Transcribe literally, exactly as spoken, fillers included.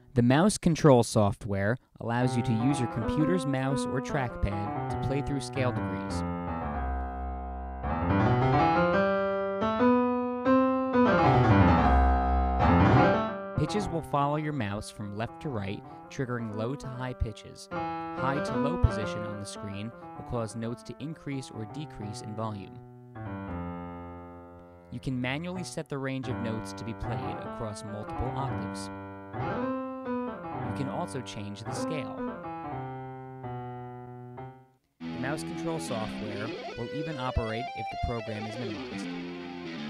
The mouse control software allows you to use your computer's mouse or trackpad to play through scale degrees. Pitches will follow your mouse from left to right, triggering low to high pitches. High to low position on the screen will cause notes to increase or decrease in volume. You can manually set the range of notes to be played across multiple octaves. You can also change the scale. The mouse control software will even operate if the program is minimized.